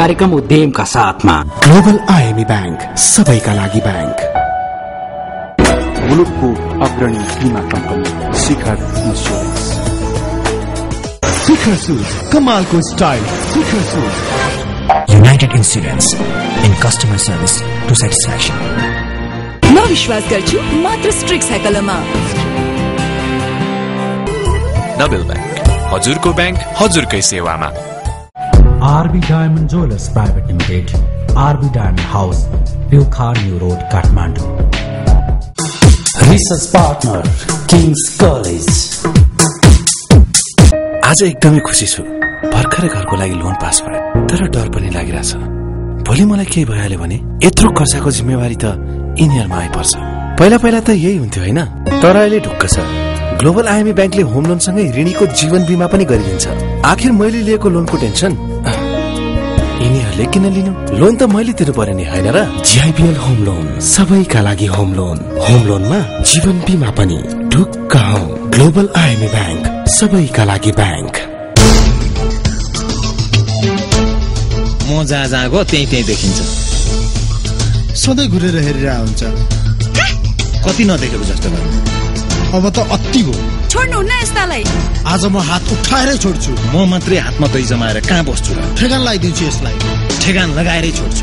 कार्यक्रम उद्यमका साथमा global IME bank, सबैका लागि बैंक। मुलुकको अग्रणी बीमा company Shikhar insurance. Shikhar shoes, कमालको style. Shikhar shoes. United insurance, in customer service to satisfaction. म विश्वास गर्छु मात्र स्ट्रिक साइकलमा। नबेल बैंक, हजुरको बैंक, हजुरकै सेवामा। RB diamond jewellers private limited, RB diamond house, ब्युखा new road, Kathmandu. Research partner kings college. आज एकदमै खुसी छु। भर्खरै घरको लागि लोन पास भयो, तर डर पनि लागिरहेछ। भोलि मलाई केही भइहाल्यो भने यत्रो कर्जाको जिम्मेवारी त यिनीहरूमा आइपर्छ। पहिला त यही हुन्थ्यो होइन, तर अहिले ढुक्क छ। ग्लोबल आईएमई बैंकले होम लोन सँगै ऋणीको जीवन बीमा पनि गरिदिन्छ। आखिर मैले लिएको लोनको टेन्सन यिनीहरूले किन लिनु? लोन त मैले तिर्नु पर्यो नि, होइन र? जीआईपीएल होम लोन, सबैका लागि होम लोन। होम लोनमा जीवन बीमा पनि। ढुक्क हौ, ग्लोबल आईएमई बैंक, सबैका लागि बैंक। म जहाँ गयो त्यही देखिन्छ। सधैँ घुरेर हेरिरहेको हुन्छ, कति नदेखेको जस्तो गर्नु। अब त अति भयो। छोड्नुहुन्न यस्तालाई। आज म हात उठाएरै छोड्छु। म मात्रै हातमा दही जमाएर कहाँ बस्छु र? ठेगान लगाइदिन्छु यसलाई। ठेगान लगाएरै छोड्छु।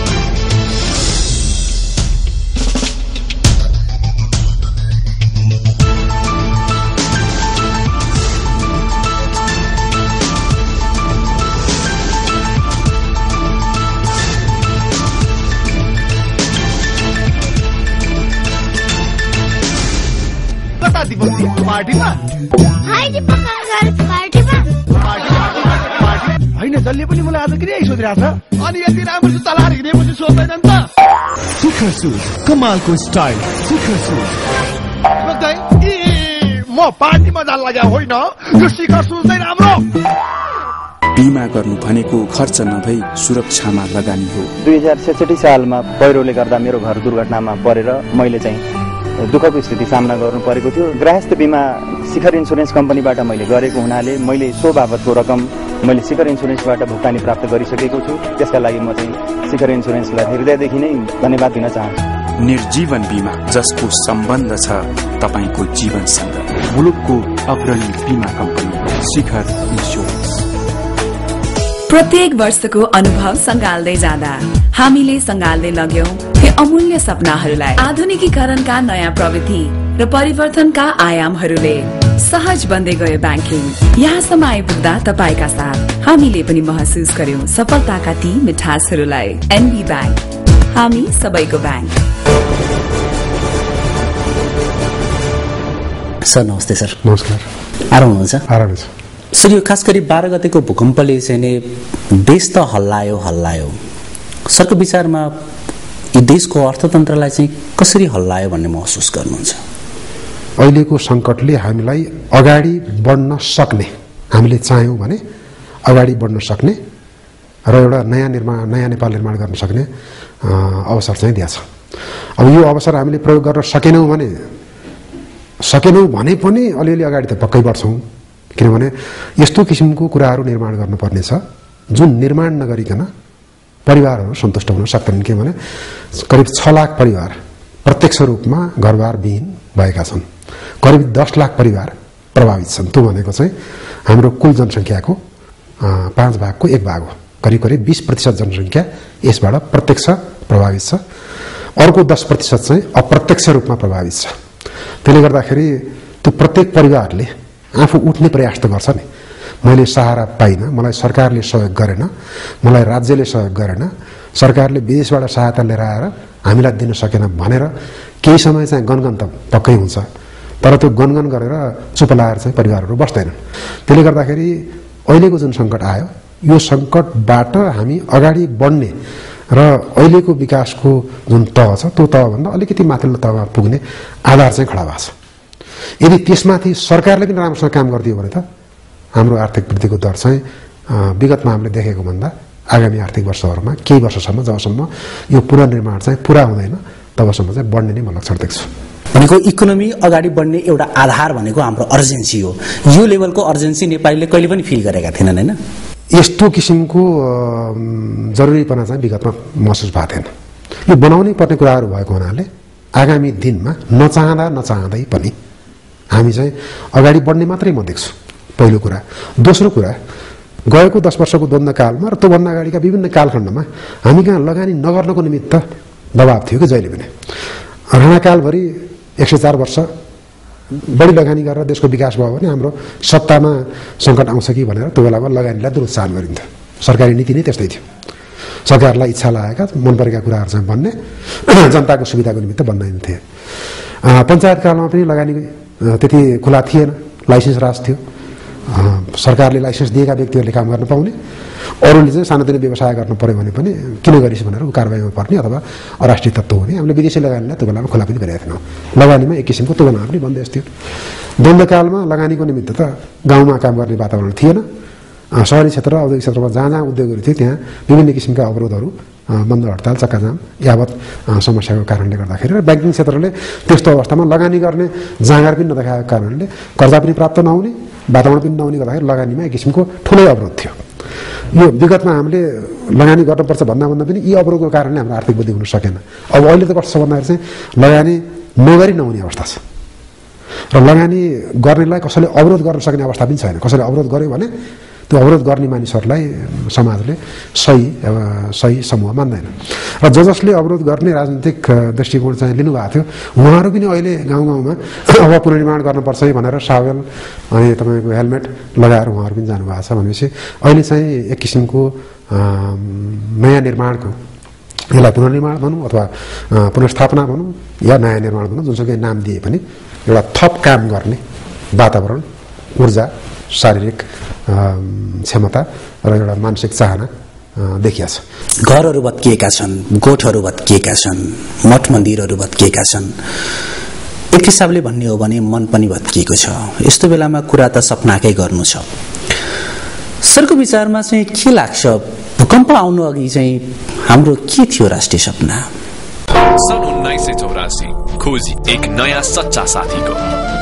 होइन, जसले पनि मलाई आज किन सोधिरहेको छ? अनि यति राम्रो जुत्ता लाएर हिँडेपछि सोध्दैन नि त? शिखर सुज, कमालको स्टाइल। शिखर सुज। म पार्टीमा जान लाग्या होइन, यो शिखर सुज नै राम्रो। बीमा गर्नु भनेको खर्च नभई सुरक्षामा लगानी हो। 2066 सालमा पहिरोले गर्दा मेरो घर दुर्घटनामा परेर मैले चाहिँ दुःखको स्थिति सामना गर्नु परेको थियो। गृहस्थ बीमा शिखर इन्सुरेन्स कम्पनीबाट मैले गरेको हुनाले मैले सो बाबतको रकम मैले शिखर इन्सुरेन्सबाट भुक्तानी प्राप्त गरिसकेको छु। त्यसका लागि म चाहिँ शिखर इन्सुरेन्सलाई हृदयदेखि नै धन्यवाद दिन चाहन्छु। निर्जीवन बीमा, जसको सम्बन्ध छ तपाईको जीवनसँग। मुलुकको अग्रणी बीमा कम्पनी शिखर इन्स्योरेन्स। प्रत्येक वर्षको अनुभव सँगाल्दै जाँदा हामीले सँगाल्दै लग्यौं ती अमूल्य सपनाहरूलाई। आधुनिकीकरणका नयाँ प्रविधि र परिवर्तनका आयामहरूले सहज बन्दै गयो ब्याङ्किङ। यहाँसम्म आइपुग्दा तपाईका साथ हामीले पनि महसुस गर्यौं सफलताका ती मिठासहरूलाई। एनबी ब्याङ्क, हामी सबैको ब्याङ्क। सर नमस्ते। सर नमस्कार। आराम हुनुहुन्छ? आराम छ सर। यो खास गरी 12 गतेको भूकम्पले चाहिँ नि देश त हल्लायो। सरको विचारमा यी देशको अर्थतन्त्रलाई चाहिँ कसरी हल्लायो भन्ने महसुस गर्नुहुन्छ? अहिलेको संकटले हामीलाई अगाडि बढ्न सक्ने, हामीले चाह्यौं भने अगाडि बढ्न सक्ने र एउटा नयाँ नेपाल निर्माण गर्न सक्ने अवसर चाहिँ दिएछ। अब यो अवसर हामीले प्रयोग गर्न सकेनौं भने पनि अलिअलि अगाडि त पक्कै बढ्छौं, किनभने यस्तो किसिमको कुराहरू निर्माण गर्नुपर्ने छ जुन निर्माण नगरिकन परिवारहरू सन्तुष्ट हुन सक्दैनन्। किनभने करिब 6 लाख परिवार प्रत्यक्ष रूपमा घरबार विहीन भएका छन्। करिब 10 लाख परिवार प्रभावित छन्। त्यो भनेको चाहिँ हाम्रो कुल जनसङ्ख्याको 5 भागको 1 भाग हो। करिब 20% जनसङ्ख्या यसबाट प्रत्यक्ष प्रभावित छ। अर्को 10% चाहिँ अप्रत्यक्ष रूपमा प्रभावित छ। त्यसले गर्दाखेरि त्यो प्रत्येक परिवारले आफू उठ्ने प्रयास त गर्छ नि। मैले सहारा पाइनँ, मलाई सरकारले सहयोग गरेन, मलाई राज्यले सहयोग गरेन, सरकारले विदेशबाट सहायता लिएर आएर हामीलाई दिन सकेन भनेर केही समय चाहिँ गनगन त पक्कै हुन्छ, तर त्यो गनगन गरेर चुप लाएर चाहिँ परिवारहरू बस्दैनन्। त्यसले गर्दाखेरि अहिलेको जुन सङ्कट आयो, यो सङ्कटबाट हामी अगाडि बढ्ने र अहिलेको विकासको जुन तह छ त्यो तहभन्दा अलिकति माथिल्लो तहमा पुग्ने आधार चाहिँ खडा भएको छ। यदि त्यसमाथि सरकारले पनि राम्रोसँग काम गरिदियो भने त हाम्रो आर्थिक वृद्धिको दर चाहिँ विगतमा हामीले देखेको भन्दा आगामी आर्थिक वर्षहरूमा केही वर्षसम्म, जबसम्म यो पुनर्निर्माण चाहिँ पुरा हुँदैन तबसम्म चाहिँ बढ्ने नै म लक्षण देख्छु। भनेको इकोनोमी अगाडि बढ्ने एउटा आधार भनेको हाम्रो अर्जेन्सी हो। यो लेभलको अर्जेन्सी नेपालीले कहिले पनि फिल गरेका थिएनन्, हैन? यस्तो किसिमको जरुरीपना चाहिँ विगतमा महसुस भएको थिएन। यो बनाउनै पर्ने कुराहरू भएको हुनाले आगामी दिनमा नचाहँदै पनि हामी चाहिँ अगाडि बढ्ने मात्रै म देख्छु, पहिलो कुरा। दोस्रो कुरा, गएको 10 वर्षको द्वन्द्वकालमा र त्योभन्दा अगाडिका विभिन्न कालखण्डमा हामी कहाँ लगानी नगर्नको निमित्त दबाब थियो कि जहिले पनि। राणाकालभरि 104 वर्ष बढी लगानी गरेर देशको विकास भयो भने हाम्रो सत्तामा सङ्कट आउँछ कि भनेर त्यो बेलामा लगानीलाई दुरुत्साहन गरिन्थ्यो। सरकारी नीति नै त्यस्तै थियो। सरकारलाई इच्छा लागेका मन परेका कुराहरू चाहिँ बन्ने, जनताको सुविधाको निमित्त बन्दैन्थे। पञ्चायत कालमा पनि लगानी त्यति खुला थिएन, लाइसेन्स राज थियो। सरकारले लाइसेन्स दिएका व्यक्तिहरूले काम गर्न पाउने, अरूले चाहिँ सानोतिनो व्यवसाय गर्नु पर्यो भने पनि किन गरिस् भनेर कारबाहीमा पर्ने अथवा अराष्ट्रिय तत्त्व हुने। हामीले विदेशी लगानीलाई त्यो बेलामा खुला पनि गरेका थिएनौँ। लगानीमा एक किसिमको तुलनामा पनि बन्देज थियो। द्वन्द्वकालमा लगानीको निमित्त त गाउँमा काम गर्ने वातावरण थिएन। शहरी क्षेत्र, औद्योगिक क्षेत्रमा जहाँ जहाँ उद्योगहरू थियो त्यहाँ विभिन्न किसिमका अवरोधहरू, बन्द हडताल, चक्काजाम यावत समस्याको कारणले गर्दाखेरि र ब्याङ्किङ क्षेत्रले त्यस्तो अवस्थामा लगानी गर्ने जाँगर पनि नदेखाएको कारणले कर्जा पनि प्राप्त नहुने, वातावरण पनि नहुने गर्दाखेरि लगानीमा एक किसिमको ठुलै अवरोध थियो। यो विगतमा हामीले लगानी गर्नुपर्छ भन्दा पनि यी अवरोधको कारणले हाम्रो आर्थिक वृद्धि हुन सकेन। अब अहिले त कस्तो छ भन्दाखेरि चाहिँ लगानी नगरी नहुने अवस्था छ र लगानी गर्नेलाई कसैले अवरोध गर्न सक्ने अवस्था पनि छैन। कसैले अवरोध गर्यो भने त्यो अवरोध गर्ने मानिसहरूलाई समाजले सही समूह मान्दैन र जसले अवरोध गर्ने राजनीतिक दृष्टिकोण चाहिँ लिनुभएको थियो उहाँहरू पनि अहिले गाउँ गाउँमा अब पुनर्निर्माण गर्नुपर्छ भनेर सावेल अनि तपाईँको हेलमेट लगाएर उहाँहरू पनि जानुभएको छ। भनेपछि अहिले चाहिँ एक किसिमको नयाँ निर्माणको, यसलाई पुनर्निर्माण भनौँ अथवा पुनर्स्थापना भनौँ या नयाँ निर्माण भनौँ, जुनसुकै नाम दिए पनि एउटा थप काम गर्ने वातावरण, ऊर्जा, शारीरिक क्षमता र एउटा मानसिक चाहना देखिया छ। घरहरू भत्किएका छन्, गोठहरू भत्किएका छन्, मठ मन्दिरहरू भत्किएका छन्। एक हिसाबले भन्ने हो भने मन पनि भत्किएको छ। यस्तो बेलामा कुरा त सपनाकै गर्नु छ। सरको विचारमा चाहिँ के लाग्छ, भूकम्प आउनु अघि चाहिँ हाम्रो के थियो राष्ट्रिय सपना? सन् 1984 खोजी एक नयाँ सच्चा साथीको,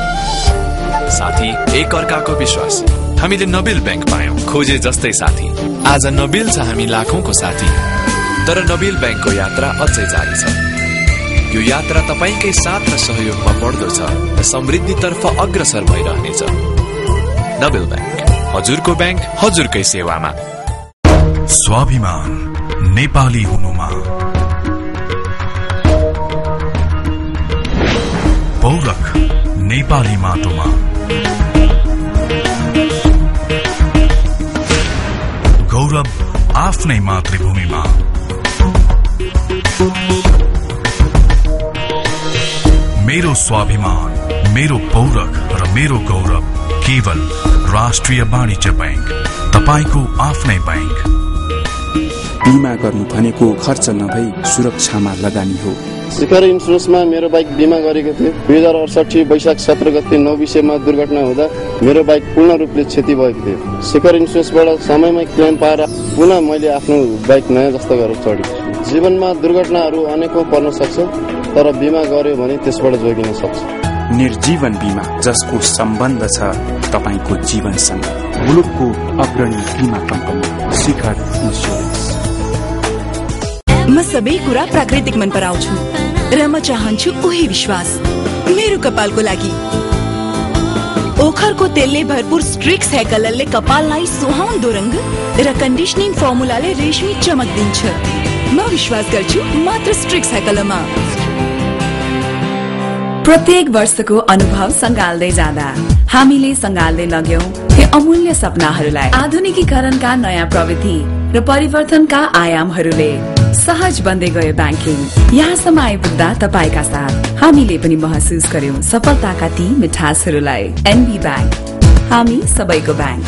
साथी एक अर्काको विश्वास। हामीले नबिल बैंक पायौं, खोजे जस्तै साथी। आज नबिल छ हामी लाखौंको साथी, तर नबिल बैंकको यात्रा अझै जारी छ। यो यात्रा तपाईकै साथ र सहयोगमा बढ्दो छ र समृद्धितर्फ अग्रसर भइरहनेछ। नबिल बैंक, हजुरको बैंक, हजुरकै सेवामा। स्वाभिमान नेपाली हुनुमा, पौरख नेपाली माटोमा, गौरव आफ्नै मातृभूमिमा। मेरो स्वाभिमान, मेरो पौरख र मेरो गौरव केवल राष्ट्रिय वाणिज्य बैंक, तपाईको आफ्नै बैंक। बीमा गर्नु भनेको खर्च नभई सुरक्षामा लगानी हो। शिखर इन्सुरेन्समा मेरो बाइक बिमा गरेको थिएँ। 2068 वैशाख 17 गते 9 विषयमा दुर्घटना हुँदा मेरो बाइक पूर्ण रूपले क्षति भएको थियो। शिखर इन्सुरेन्सबाट समयमै क्लेम पाएर पुनः मैले आफ्नो बाइक नयाँ जस्तो गरेर चढेँ। जीवनमा दुर्घटनाहरू अनेकौं पर्न सक्छ, तर बिमा गर्यो भने त्यसबाट जोगिन सक्छ। निर्जीवन बीमा, जसको सम्बन्ध छ तपाईको जीवनसँग। मुलुकको अग्रणी बीमा कम्पनी शिखर इन्सुरेन्स। म सबै कुरा प्राकृतिक मन पराउँछु र म चाहन्छु उही विश्वास मेरो कपालको लागि। ओखरको तेलले भरपूर स्ट्रिक्स हेयर कलरले कपाललाई सुहाउँदो रंग र कन्डिसनिङ फर्मुलाले रेशमी चमक दिन्छ। म विश्वास गर्छु मात्र स्ट्रिक्स हेयर कलरमा। प्रत्येक वर्षको अनुभव सँगाल्दै जाँदा हामीले सँगाल्दै लग्यौं ती अमूल्य सपनाहरूलाई। आधुनिकीकरणका नयाँ प्रविधि र परिवर्तनका आयामहरूले सहज बन्दै गयो ब्याङ्किङ। यहाँसम्म आइपुग्दा तपाईका साथ हामीले पनि महसुस गर्यौं सफलताका ती मिठासहरूलाई। एनबी ब्याङ्क, हामी सबैको ब्याङ्क।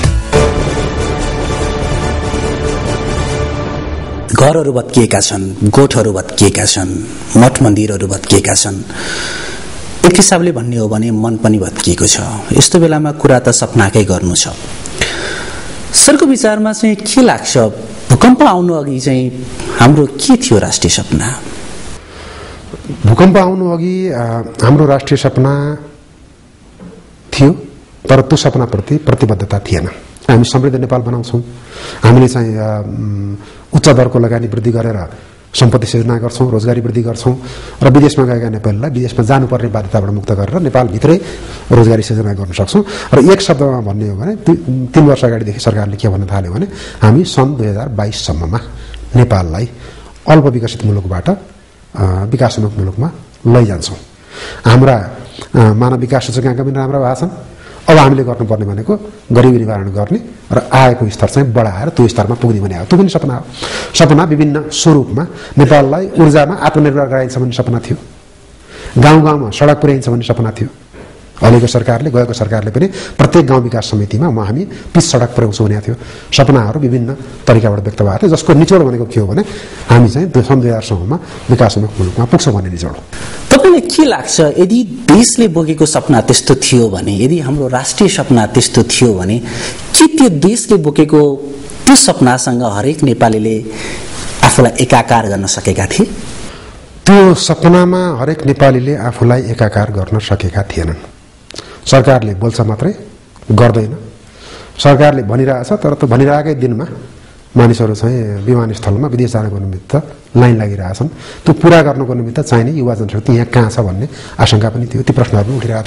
घरहरू भत्किएका छन्, गोठहरू भत्किएका छन्, मठ मन्दिरहरू भत्किएका छन्। एक हिसाबले भन्ने हो भने मन पनि भत्किएको छ। यस्तो बेलामा कुरा त सपनाकै गर्नु छ। सरको विचारमा चाहिँ के लाग्छ, भूकम्प आउनु अघि चाहिँ हाम्रो के थियो राष्ट्रिय सपना? भूकम्प आउनु अघि हाम्रो राष्ट्रिय सपना थियो, तर त्यो सपनाप्रति प्रतिबद्धता थिएन। हामी समृद्ध नेपाल बनाउँछौँ। हामीले चाहिँ उच्च दरको लगानी वृद्धि गरेर सम्पत्ति सृजना गर्छौँ, रोजगारी वृद्धि गर्छौँ र विदेशमा गएका नेपालीलाई विदेशमा जानुपर्ने बाध्यताबाट मुक्त गरेर नेपालभित्रै रोजगारी सृजना गर्न सक्छौँ। र एक शब्दमा भन्ने हो भने 3 वर्ष अगाडिदेखि सरकारले के भन्न थाल्यो भने हामी सन् 2022 सम्ममा नेपाललाई अल्प विकसित मुलुकबाट विकासोन्मुख मुलुकमा लैजान्छौँ। हाम्रा मानव विकास सूचकाङ्क पनि राम्रा भएका छन्। अब हामीले गर्नुपर्ने भनेको गरिबी निवारण गर्ने र आयको स्तर चाहिँ बढाएर त्यो स्तरमा पुग्ने भने हो। त्यो पनि सपना हो। सपना विभिन्न स्वरूपमा नेपाललाई ऊर्जामा आत्मनिर्भर गराइन्छ भन्ने सपना थियो, गाउँ गाउँमा सडक पुर्याइन्छ भन्ने सपना थियो। अहिलेको सरकारले गएको सरकारले पनि प्रत्येक गाउँ विकास समितिमा हामी पिच सडक पुर्याउँछौँ भनेको थियो। सपनाहरू विभिन्न तरिकाबाट व्यक्त भएको थियो, जसको निचोड भनेको के हो भने हामी चाहिँ सन् 2000सम्ममा विकासोन्मुख मुलुकमा पुग्छौँ भन्ने निचोड हो। तपाईँलाई के लाग्छ, यदि देशले बोकेको सपना त्यस्तो थियो भने, यदि हाम्रो राष्ट्रिय सपना त्यस्तो थियो भने के त्यो देशले बोकेको त्यो सपनासँग हरेक नेपालीले आफूलाई एकाकार गर्न सकेका थिए? त्यो सपनामा हरेक नेपालीले आफूलाई एकाकार गर्न सकेका थिएनन्। सरकारले बोल्छ मात्रै, गर्दैन। सरकारले भनिरहेछ, तर त्यो भनिरहेकै दिनमा मानिसहरू चाहिँ विमानस्थलमा विदेश जानको निमित्त लाइन लागिरहेछन्। त्यो पुरा गर्नको निमित्त चाहिने युवा जनशक्ति यहाँ कहाँ छ भन्ने आशंका पनि थियो। ती प्रश्नहरू पनि उठिरहेको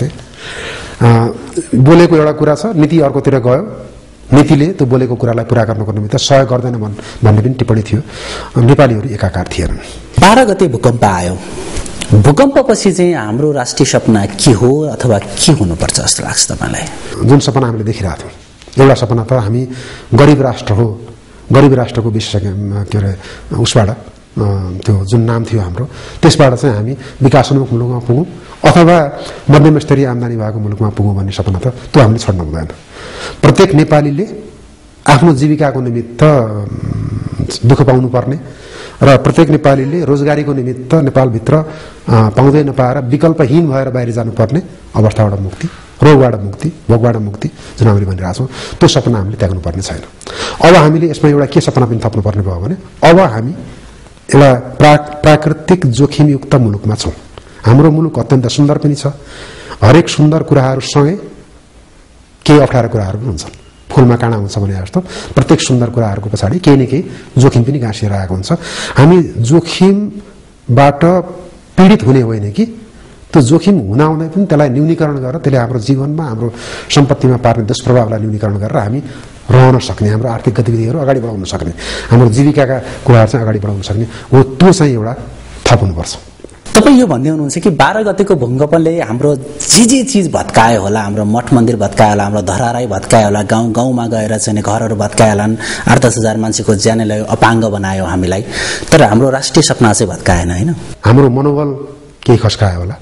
थिए। बोलेको एउटा कुरा छ, नीति अर्कोतिर गयो। नीतिले त्यो बोलेको कुरालाई पुरा गर्नको निमित्त सहयोग गर्दैन भन्ने पनि टिप्पणी थियो। नेपालीहरू एकाकार थिएनन्। 12 गते भूकम्प आयो। भूकम्पपछि चाहिँ हाम्रो राष्ट्रिय सपना के हो अथवा के हुनुपर्छ जस्तो लाग्छ तपाईँलाई? जुन सपना हामीले देखिरहेको थियौँ, एउटा सपना त हामी गरिब राष्ट्र हो, गरिब राष्ट्रको विशेष के अरे उसबाट त्यो जुन नाम थियो हाम्रो, त्यसबाट चाहिँ हामी विकासोन्मुख मुलुकमा पुगौँ अथवा मध्यम स्तरीय आम्दानी भएको मुलुकमा पुगौँ भन्ने सपना त त्यो हामीले छोड्न हुँदैन। प्रत्येक नेपालीले आफ्नो जीविकाको निमित्त दुःख पाउनुपर्ने र प्रत्येक नेपालीले रोजगारीको निमित्त नेपालभित्र पाउँदै नपाएर विकल्पहीन भएर बाहिर जानुपर्ने अवस्थाबाट मुक्ति, रोगबाट मुक्ति, भोकबाट मुक्ति जुन हामीले भनिरहेको छौँ, त्यो सपना हामीले त्याग्नुपर्ने छैन। अब हामीले यसमा एउटा के सपना पनि थप्नुपर्ने भयो भने अब हामी एउटा प्राकृतिक जोखिमयुक्त मुलुकमा छौँ। हाम्रो मुलुक अत्यन्त सुन्दर पनि छ। हरेक सुन्दर कुराहरूसँगै केही अप्ठ्यारा कुराहरू पनि हुन्छन्। फुलमा काँडा हुन्छ भने जस्तो प्रत्येक सुन्दर कुराहरूको पछाडि केही न केही जोखिम पनि गाँसिएर आएको हुन्छ। हामी जोखिमबाट पीडित हुने होइन कि त्यो जोखिम हुनाहुँदै पनि त्यसलाई न्यूनीकरण गरेर त्यसले हाम्रो जीवनमा हाम्रो सम्पत्तिमा पार्ने दुष्प्रभावलाई न्यूनीकरण गरेर हामी रहन सक्ने, हाम्रो आर्थिक गतिविधिहरू अगाडि बढाउन सक्ने, हाम्रो जीविकाका कुराहरू चाहिँ अगाडि बढाउन सक्ने हो, त्यो चाहिँ एउटा थप हुनुपर्छ। तपाईँ यो भन्दै हुनुहुन्छ कि 12 गतेको भूकम्पले हाम्रो जे चिज भत्कायो होला, हाम्रो मठ मन्दिर भत्कायो होला, हाम्रो धराराई भत्कायो होला, गाउँ गाउँमा गएर चाहिँ घरहरू भत्कायो होला, 8-10 हजार मान्छेको ज्यानै लग्यो, अपाङ्ग बनायो हामीलाई, तर हाम्रो राष्ट्रिय सपना चाहिँ भत्काएन होइन? हाम्रो मनोबल केही खस्कायो होला।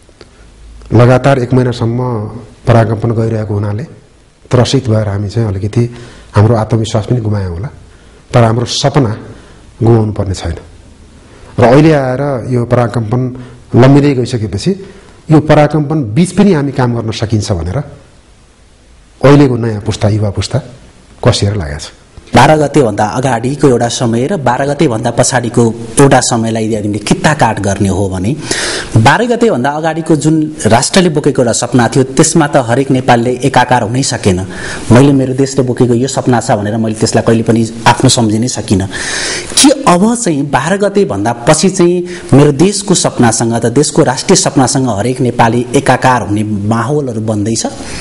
लगातार 1 महिनासम्म पराकम्पन गइरहेको हुनाले त्रसित भएर हामी चाहिँ अलिकति हाम्रो आत्मविश्वास पनि गुमायौँ होला, तर हाम्रो सपना गुमाउनु पर्ने छैन। र अहिले आएर यो पराकम्पन लम्बिँदै गइसकेपछि यो पराकम्पन बीच पनि हामी काम गर्न सकिन्छ भनेर अहिलेको नयाँ पुस्ता, युवा पुस्ता कसिएर लागेको छ। 12 गतेभन्दा अगाडिको एउटा समय र 12 गतेभन्दा पछाडिको एउटा समयलाई यदि हामीले किताकाट गर्ने हो भने 12 गतेभन्दा अगाडिको जुन राष्ट्रले बोकेको एउटा सपना थियो त्यसमा त हरेक नेपालले एकाकार हुनै सकेन। मैले मेरो देशले बोकेको यो सपना छ भनेर मैले त्यसलाई कहिले पनि आफ्नो सम्झिनै सकिनँ। के अब चाहिँ 12 गतेभन्दा पछि चाहिँ मेरो देशको सपनासँग त देशको राष्ट्रिय सपनासँग हरेक नेपाली एकाकार हुने माहौलहरू बन्दैछ?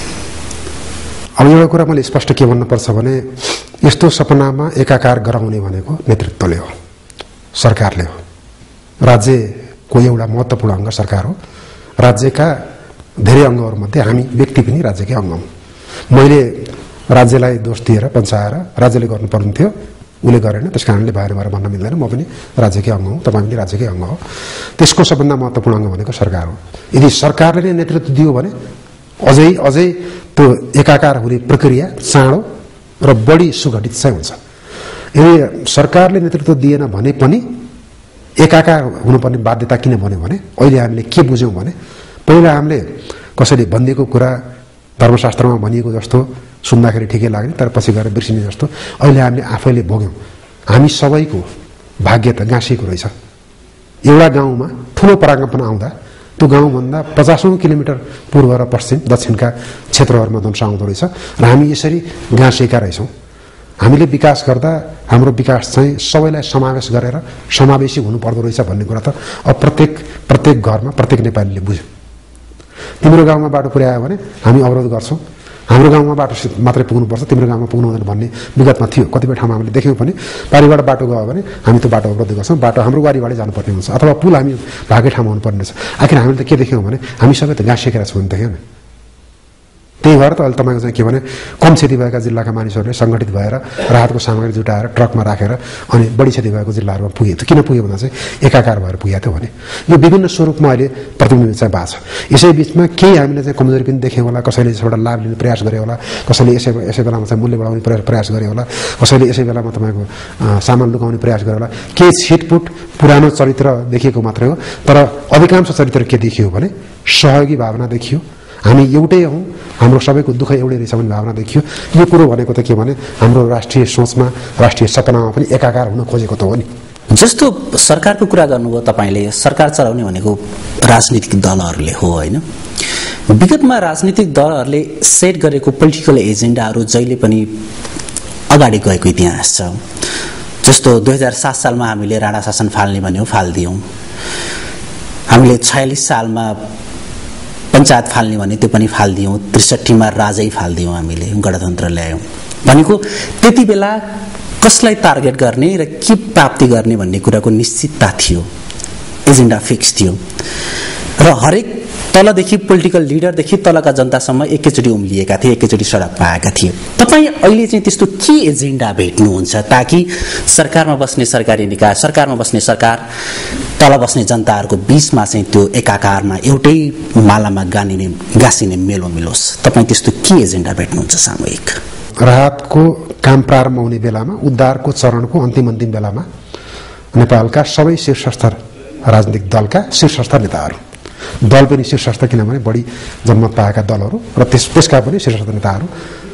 अब एउटा कुरा मैले स्पष्ट के भन्नुपर्छ भने यस्तो सपनामा एकाकार गराउने भनेको नेतृत्वले हो, सरकारले हो। राज्यको एउटा महत्त्वपूर्ण अङ्ग सरकार हो। राज्यका धेरै अङ्गहरूमध्ये हामी व्यक्ति पनि राज्यकै अङ्ग हौँ। मैले राज्यलाई दोष दिएर पन्छाएर राज्यले गर्नुपर्ने थियो, उसले गरेन, त्यस कारणले बाहिर भएर भन्न मिल्दैन। म पनि राज्यकै अङ्ग हौँ, तपाईँ पनि राज्यकै अङ्ग हो। त्यसको सबभन्दा महत्त्वपूर्ण अङ्ग भनेको सरकार हो। यदि सरकारले नै नेतृत्व दियो भने अझै त्यो एकाकार हुने प्रक्रिया चाँडो र बढी सुगठित चाहिँ हुन्छ। यदि सरकारले नेतृत्व दिएन भने पनि एकाकार हुनुपर्ने बाध्यता किन भन्यो भने अहिले हामीले के बुझ्यौँ भने पहिला हामीले कसैले भनिदिएको कुरा धर्मशास्त्रमा भनिएको जस्तो सुन्दाखेरि ठिकै लाग्ने तर पछि गएर बिर्सिने जस्तो अहिले हामीले आफैले भोग्यौँ। हामी सबैको भाग्य त गाँसिएको रहेछ। एउटा गाउँमा ठुलो पराकम्पन आउँदा त्यो त्यो गाउँभन्दा 50औं किलोमिटर पूर्व र पश्चिम दक्षिणका क्षेत्रहरूमा ध्वंस आउँदो रहेछ र हामी यसरी गाँसेका रहेछौँ। हामीले विकास गर्दा हाम्रो विकास चाहिँ सबैलाई समावेश गरेर समावेशी हुनुपर्दो रहेछ भन्ने कुरा त अब प्रत्येक घरमा प्रत्येक नेपालीले बुझ्यो। तिम्रो गाउँमा बाटो पुर्यायो भने हामी अवरोध गर्छौँ, हाम्रो गाउँमा बाटो मात्रै पुग्नुपर्छ, तिम्रो गाउँमा पुग्नु हुँदैन भन्ने विगतमा थियो। कतिपय ठाउँमा हामीले देख्यौँ पनि पारीबाट बाटो गयो भने हामी त्यो बाटो अवरोध गर्छौँ, बाटो हाम्रो वारीबाटै जानुपर्ने हुन्छ अथवा पुल हामी भागै ठाउँमा हुनुपर्ने छ। आखिर हामीले त के देख्यौँ भने हामी सबै त गाँसिएका छौँ नि देख्यौँ न। त्यही भएर त अहिले तपाईँको चाहिँ के भने कम क्षति भएका जिल्लाका मानिसहरूले सङ्गठित भएर राहतको सामग्री जुटाएर ट्रकमा राखेर अनि बढी क्षति भएको जिल्लाहरूमा पुगे। किन पुग्यो भन्दा चाहिँ एकाकार भएर पुगेको थियो भने यो विभिन्न स्वरूपमा अहिले प्रतिनिधित्व चाहिँ भएको छ। यसै बिचमा केही हामीले चाहिँ कमजोरी पनि देख्यौँ होला, कसैले यसबाट लाभ लिने प्रयास गरे होला, कसैले यसै बेलामा चाहिँ मूल्य बढाउने प्रयास गरे होला, कसैले यसै बेलामा तपाईँको सामान लुकाउने प्रयास गरे होला। केही छिटपुट पुरानो चरित्र देखिएको मात्रै हो, तर अधिकांश चरित्र के देखियो भने सहयोगी भावना देखियो, हामी एउटै हौँ, हाम्रो सबैको दुःख एउटै रहेछ भन्ने भावना देखियो। यो कुरो भनेको त के भने हाम्रो राष्ट्रिय सोचमा राष्ट्रिय सपनामा पनि एकाकार हुन खोजेको त हो नि। जस्तो सरकारको कुरा गर्नुभयो तपाईँले, सरकार चलाउने भनेको राजनीतिक दलहरूले हो होइन। विगतमा राजनीतिक दलहरूले सेट गरेको पोलिटिकल एजेन्डाहरू जहिले पनि अगाडि गएको इतिहास छ। जस्तो 2007 सालमा हामीले राणा शासन फाल्ने भन्यौँ, फाल्दियौँ। हामीले 46 सालमा पञ्चायत फाल्ने भने त्यो पनि फाल्दियौँ। 63 मा राजै फाल्दियौँ, हामीले गणतन्त्र ल्यायौँ। भनेको त्यति बेला कसलाई टार्गेट गर्ने र के प्राप्ति गर्ने भन्ने कुराको निश्चितता थियो, एजेन्डा फिक्स थियो र हरेक तलदेखि पोलिटिकल लिडरदेखि तलका जनतासम्म एकैचोटि उम्लिएका थिए, एकैचोटि सडक पाएका थिए। तपाईँ अहिले चाहिँ त्यस्तो के एजेन्डा भेट्नुहुन्छ ताकि सरकारमा बस्ने सरकारी निकाय, सरकारमा बस्ने सरकार, तल बस्ने जनताहरूको बीचमा चाहिँ त्यो एकाकारमा एउटै मालामा गाँसिने मेलो मिलोस्? तपाईँ त्यस्तो के एजेन्डा भेट्नुहुन्छ सामूहिक? राहतको काम प्रारम्भ हुने बेलामा, उद्धारको चरणको अन्तिम बेलामा नेपालका सबै शीर्षस्तर राजनीतिक दलका शीर्षस्तर नेताहरू, दल पनि शीर्षस्तर किनभने बढी जनमत पाएका दलहरू र त्यसका पनि शीर्षस्तर नेताहरू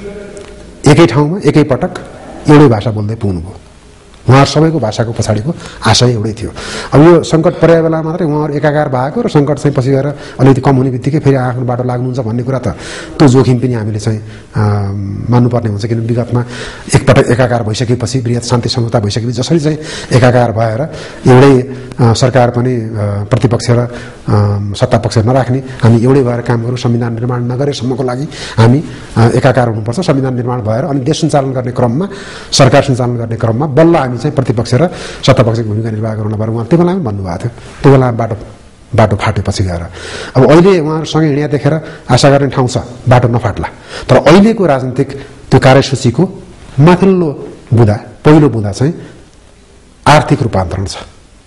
एकै ठाउँमा एकै पटक एउटै भाषा बोल्दै पुग्नुभयो। उहाँहरू सबैको भाषाको पछाडिको आशय एउटै थियो। अब यो सङ्कट परेको बेला मात्रै उहाँहरू एकाकार भएको र सङ्कट चाहिँ पछि गएर अलिकति कम हुने बित्तिकै फेरि आफ्नो बाटो लाग्नुहुन्छ भन्ने कुरा त त्यो जोखिम पनि हामीले चाहिँ मान्नुपर्ने हुन्छ। किनभने विगतमा एकपटक एकाकार भइसकेपछि, वृहत शान्ति समझौता भइसकेपछि जसरी चाहिँ एकाकार भएर एउटै सरकार पनि प्रतिपक्ष र सत्तापक्ष नराख्ने, हामी एउटै भएर काम गरौँ, संविधान निर्माण नगरेसम्मको लागि हामी एकाकार हुनुपर्छ। संविधान निर्माण भएर अनि देश सञ्चालन गर्ने क्रममा, सरकार सञ्चालन गर्ने क्रममा बल्ल हामी चाहिँ प्रतिपक्ष र सत्तापक्षको भूमिका निर्वाह गर्नु पर्यो। उहाँ त्यो बेलामा भन्नुभएको थियो। त्यो बेला बाटो फाटेपछि गएर अब अहिले उहाँहरूसँग हिँड्या देखेर आशा गर्ने ठाउँ छ बाटो नफाट्ला। तर अहिलेको राजनीतिक त्यो कार्यसूचीको माथिल्लो बुँदा, पहिलो बुँदा चाहिँ आर्थिक रूपान्तरण छ।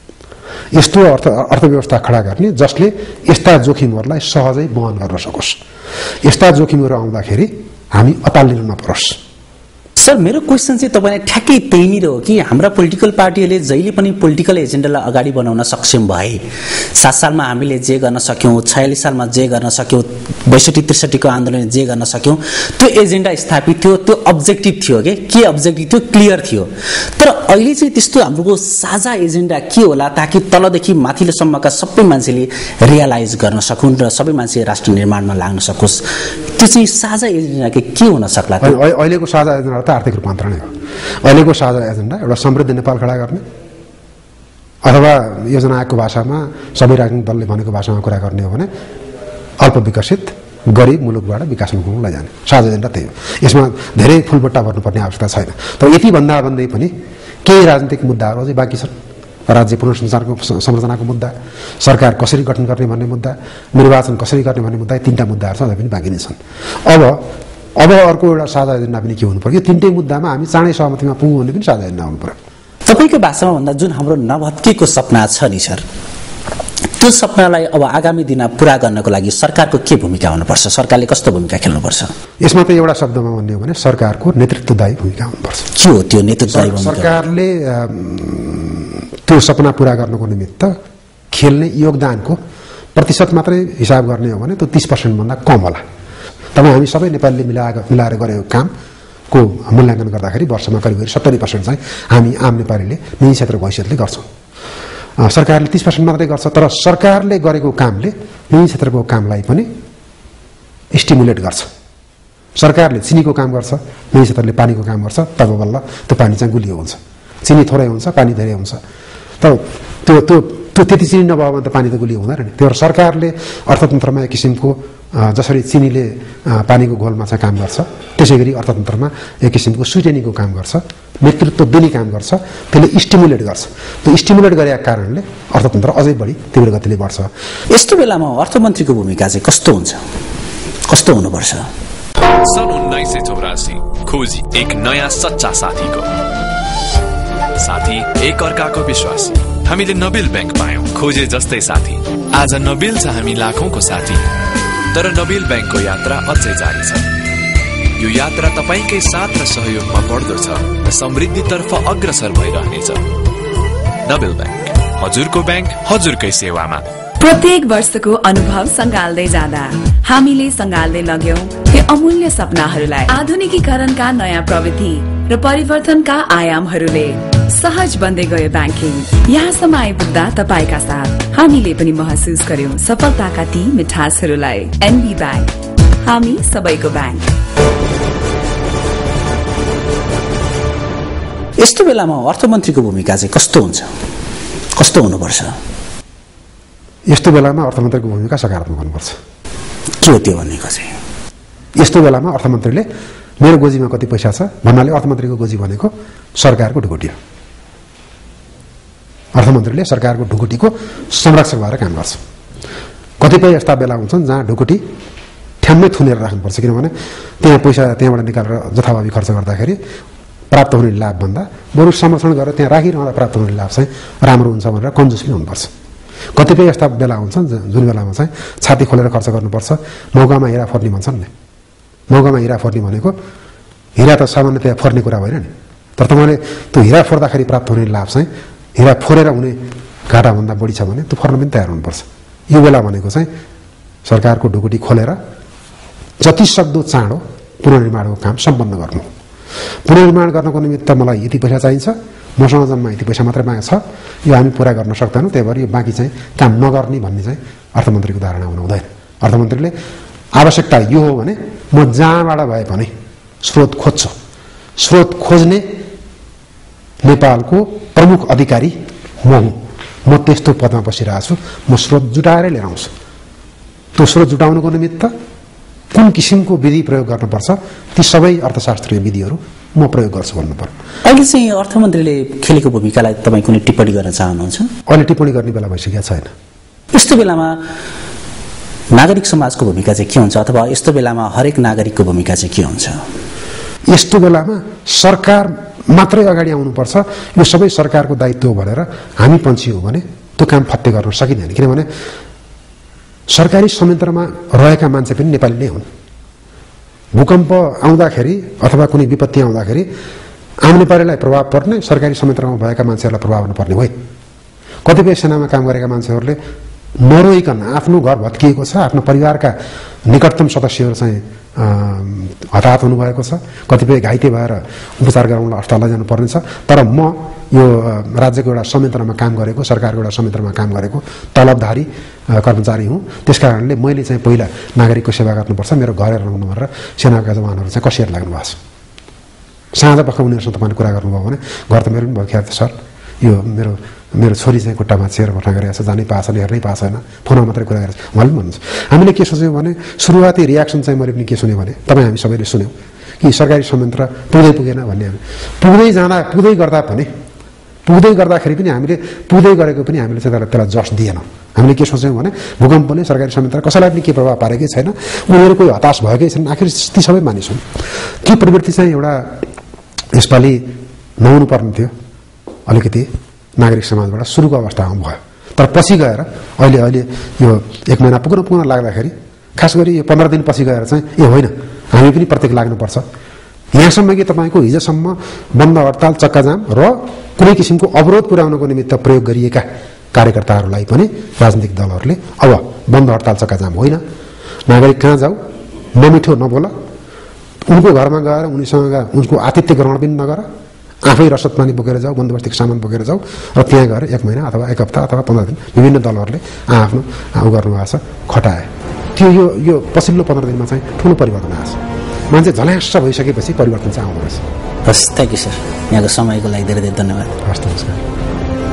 यस्तो अर्थव्यवस्था खडा गर्ने जसले यस्ता जोखिमहरूलाई सहजै वहन गर्न सकोस्। यस्ता जोखिमहरू आउँदाखेरि हामी अतालिनु नपरोस्। सर, मेरो क्वेसन चाहिँ तपाईँलाई ठ्याक्कै त्यहीँनिर हो कि हाम्रा पोलिटिकल पार्टीहरूले जहिले पनि पोलिटिकल एजेन्डालाई अगाडि बढाउन सक्षम भए। 7 सालमा हामीले जे गर्न सक्यौँ, 46 सालमा जे गर्न सक्यौँ, 62-63 को आन्दोलनले जे गर्न सक्यौँ, त्यो एजेन्डा स्थापित थियो, त्यो अब्जेक्टिभ थियो के अब्जेक्टिभ थियो, क्लियर थियो। तर अहिले चाहिँ त्यस्तो हाम्रो साझा एजेन्डा के होला ताकि तलदेखि माथिल्लोसम्मका सबै मान्छेले रियलाइज गर्न सकुन् र सबै मान्छे राष्ट्र निर्माणमा लाग्न सकोस्? त्यो चाहिँ साझा एजेन्डा के हुन सक्ला? अहिलेको साझा एजेन्डा त आर्थिक रूपान्तरण हो। अहिलेको साझा एजेन्डा एउटा समृद्ध नेपाल खडा गर्ने अथवा योजना आयोगको भाषामा सबै राजनीतिक दलले भनेको भाषामा कुरा गर्ने हो भने अल्प विकसित गरिब मुलुकबाट विकासमुखमा लैजाने साझा एजेन्डा त्यही हो। यसमा धेरै फुलबट्टा भर्नुपर्ने आवश्यकता छैन। तर यति भन्दा भन्दै पनि केही राजनीतिक मुद्दाहरू अझै बाँकी छन्। राज्य पुनर्संरचनाको संरचनाको मुद्दा, सरकार कसरी गठन गर्ने भन्ने मुद्दा, निर्वाचन कसरी गर्ने भन्ने मुद्दा, तीनटा मुद्दाहरू चाहिँ अझै पनि बाँकी नै छन्। अब अर्को एउटा साझा एजेन्डा पनि के हुनु पर्यो? यो तीनटै मुद्दामा हामी चाँडै सहमतिमा पुग्नु भन्ने पनि साझा एजेन्डा हुनु पर्यो। तपाईँको भाषामा भन्दा जुन हाम्रो नभत्केको सपना छ नि सर, त्यो सपनालाई अब आगामी दिनमा पूरा गर्नको लागि सरकारको के भूमिका हुनुपर्छ? सरकारले कस्तो भूमिका खेल्नुपर्छ? यसमा त एउटा शब्दमा भन्ने हो भने सरकारको नेतृत्वदायी भूमिका हुनुपर्छ। के हो त्यो नेतृत्वदायी भूमिका? सरकारले त्यो सपना पूरा गर्नको निमित्त खेल्ने योगदानको प्रतिशत मात्रै हिसाब गर्ने हो भने त्यो 30% भन्दा कम होला। तपाईँ हामी सबै नेपालीले मिलाएर गरेको कामको मूल्याङ्कन गर्दाखेरि वर्षमा करिब 70% चाहिँ हामी आम नेपालीले निजी क्षेत्रको हैसियतले गर्छौँ। सरकारले 30% मात्रै गर्छ, तर सरकारले गरेको कामले यही क्षेत्रको कामलाई पनि स्टिमुलेट गर्छ। सरकारले चिनीको काम गर्छ, यही क्षेत्रले पानीको काम गर्छ, तब बल्ल त्यो पानी चाहिँ गुलियो हुन्छ। चिनी थोरै हुन्छ, पानी धेरै हुन्छ, त त्यो त्यो त्यो त्यति चिनी नभयो भने त पानी त गुलियो हुँदैन नि। त्यो सरकारले अर्थतन्त्रमा एक किसिमको जसरी चिनीले पानीको घोलमा चाहिँ काम गर्छ, त्यसै गरी अर्थतन्त्रमा एक किसिमको सुटेनीको काम गर्छ, नेतृत्व दिने काम गर्छ, त्यसले स्टिमुलेट गर्छ। त्यो स्टिमुलेट गरेका कारणले अर्थतन्त्र अझै बढी तीव्र गतिले बढ्छ। यस्तो बेलामा अर्थमन्त्रीको भूमिका चाहिँ कस्तो हुन्छ, कस्तो हुनुपर्छ? सन् 1984 खोजी एक नयाँ सच्चा साथीको। साथी एक अर्काको विश्वास। हामीले नबिल बैंक पायौं, खोजे जस्तै साथी। आज नबिल छ हामी लाखौंको साथी, तर नबिल बैंकको यात्रा अझै जारी छ। यो यात्रा तपाईकै साथ र सहयोगमा बढ्दो छ र समृद्धितर्फ अग्रसर भइरहनेछ। नबिल बैंक, हजुरको बैंक, हजुरकै सेवामा। प्रत्येक वर्षको अनुभव सँगाल्दै जाँदा हामीले सँगाल्दै लग्यौं ती अमूल्य सपनाहरूलाई। आधुनिकीकरणका नयाँ प्रविधि र परिवर्तनका आयामहरूले सहज बन्दै गयो ब्याङ्किङ। यहाँसम्म आइपुग्दा तपाईका साथ हामीले पनि महसुस गर्यौं सफलताका ती मिठासहरूलाई। एनबी बैंक, हामी सबैको बैंक। यस्तो बेलामा अर्थमन्त्रीको भूमिका चाहिँ कस्तो हुन्छ, कस्तो हुनुपर्छ? यस्तो बेलामा अर्थमन्त्रीको भूमिका सकारात्मक हुनुपर्छ। के हो त्यो भनेको चाहिँ? यस्तो बेलामा अर्थमन्त्रीले मेरो गोजीमा कति पैसा छ भन्नाले अर्थमन्त्रीको गोजी भनेको सरकारको ढुकुटी हो। अर्थमन्त्रीले सरकारको ढुकुटीको संरक्षक भएर काम गर्छ। कतिपय यस्ता बेला हुन्छन् जहाँ ढुकुटी ठ्याम्मै थुनेर राख्नुपर्छ, किनभने त्यहाँ पैसा त्यहाँबाट निकालेर जथाभावी खर्च गर्दाखेरि प्राप्त हुने लाभभन्दा बरु संरक्षण गरेर त्यहाँ राखिरहँदा प्राप्त हुने लाभ चाहिँ राम्रो हुन्छ भनेर कन्जुसली हुनुपर्छ। कतिपय यस्ता बेला हुन्छन् जुन बेलामा चाहिँ छाती खोलेर खर्च गर्नुपर्छ। मौकामा हिरा फोर्ने भन्छन् नि, मौकामा हिरा फोर्ने भनेको हिरा त सामान्यतया फोर्ने कुरा होइन नि, तर तपाईँले त्यो हिरा फोर्दाखेरि प्राप्त हुने लाभ चाहिँ हिरा फोरेर हुने घाटाभन्दा बढी छ भने त्यो फोर्न पनि तयार हुनुपर्छ। यो बेला भनेको चाहिँ सरकारको ढुकुटी खोलेर जति सक्दो चाँडो पुनर्निर्माणको काम सम्पन्न गर्नु। पुनर्निर्माण गर्नको निमित्त मलाई यति पैसा चाहिन्छ, मसँग जम्मा यति पैसा मात्रै बाँकी छ, यो हामी पुरा गर्न सक्दैनौँ, त्यही भएर यो बाँकी चाहिँ काम नगर्ने भन्ने चाहिँ अर्थमन्त्रीको धारणा हुनु हुँदैन। अर्थमन्त्रीले आवश्यकता यो हो भने म जहाँबाट भए पनि स्रोत खोज्छु, स्रोत खोज्ने नेपालको प्रमुख अधिकारी म हुँ, म त्यस्तो पदमा बसिरहेको छु, म स्रोत जुटाएरै लिएर आउँछु। त्यो स्रोत जुटाउनुको निमित्त कुन किसिमको विधि प्रयोग गर्नुपर्छ ती सबै अर्थशास्त्रीय विधिहरू म प्रयोग गर्छु भन्नु पर्यो। अहिले चाहिँ अर्थमन्त्रीले खेलेको भूमिकालाई तपाईँ कुनै टिप्पणी गर्न चाहनुहुन्छ? अहिले टिप्पणी गर्ने बेला भइसकेको छैन। यस्तो बेलामा नागरिक समाजको भूमिका चाहिँ के हुन्छ, अथवा यस्तो बेलामा हरेक नागरिकको भूमिका चाहिँ के हुन्छ? यस्तो बेलामा सरकार मात्रै अगाडि आउनुपर्छ, यो सबै सरकारको दायित्व हो भनेर हामी पन्छी हो भने त्यो काम फत्ते गर्न सकिँदैन। किनभने सरकारी संयन्त्रमा रहेका मान्छे पनि नेपाली नै हुन्। भूकम्प आउँदाखेरि अथवा कुनै विपत्ति आउँदाखेरि आम नेपालीलाई प्रभाव पर्ने, सरकारी संयन्त्रमा भएका मान्छेहरूलाई प्रभाव नपर्ने होइन। कतिपय सेनामा काम गरेका मान्छेहरूले नरोइकन आफ्नो घर भत्किएको छ, आफ्नो परिवारका निकटतम सदस्यहरू चाहिँ हताहत हुनुभएको छ, कतिपय घाइते भएर उपचार गराउनलाई अस्पताल लैजानु पर्ने छ। तर म यो राज्यको एउटा संयन्त्रमा काम गरेको, सरकारको एउटा संयन्त्रमा काम गरेको तलबधारी कर्मचारी हुँ। त्यस कारणले मैले चाहिँ पहिला नागरिकको सेवा गर्नुपर्छ, मेरो घर हेर्नु भनेर सेनाका जवानहरू चाहिँ कसिएर लाग्नु भएको छ। साँझ पख उनीहरूसँग तपाईँले कुरा गर्नुभयो भने घर त मेरो पनि भयो, ख्यात सर यो मेरो छोरी चाहिँ खुट्टामा चेयर भट्ना गरिरहेको छ, जानै पाएको छैन, हेर्नै पाएको छैन, फोनमा मात्रै कुरा गरेको छ उहाँले पनि भन्नुहुन्छ। हामीले के सोच्यौँ भने सुरुवाती रियाक्सन चाहिँ मैले पनि के सुन्यो भने तपाईँ हामी सबैले सुन्यौँ कि सरकारी संयन्त्र पुग्दै पुगेन भन्ने। हामी पुग्दै गर्दाखेरि पनि हामीले पुग्दै गरेको पनि हामीले चाहिँ त्यसलाई जस दिएनौँ। हामीले के सोच्यौँ भने भूकम्पले सरकारी संयन्त्र कसैलाई पनि के प्रभाव पारेकै छैन, उनीहरू कोही हताश भएकै छैन, आखिर ती सबै मानिस हुन्। त्यो प्रवृत्ति चाहिँ एउटा यसपालि नहुनु पर्ने थियो, अलिकति नागरिक समाजबाट सुरुको अवस्थामा भयो। तर पछि गएर अहिले यो 1 महिना पुग्न लाग्दाखेरि, खास गरी यो 15 दिन पछि गएर चाहिँ ए होइन हामी पनि प्रत्येक लाग्नुपर्छ। यहाँसम्म कि तपाईँको हिजोसम्म बन्द हडताल, चक्काजाम र कुनै किसिमको अवरोध पुर्याउनको निमित्त प्रयोग गरिएका कार्यकर्ताहरूलाई पनि राजनीतिक दलहरूले अब बन्द हडताल चक्काजाम होइन, नागरिक कहाँ जाऊ, नमिठो नबोल, उनको घरमा गएर उनीसँग उनको आतिथ्य ग्रहण पनि नगर, आफै रसद पानी बोकेर जाऊ, बन्दोबस्तीको सामान बोकेर जाऊ र त्यहाँ गएर 1 महिना अथवा 1 हप्ता अथवा 15 दिन विभिन्न दलहरूले आफ्नो गर्नुभएको छ, खटाए। त्यो यो पछिल्लो 15 दिनमा चाहिँ ठुलो परिवर्तन आएको छ। मान्छे झल्यास भइसकेपछि परिवर्तन चाहिँ आउँदो रहेछ। हस्, थ्याङ्क यू सर। यहाँको समयको लागि धेरै धेरै धन्यवाद। हस्, नमस्कार।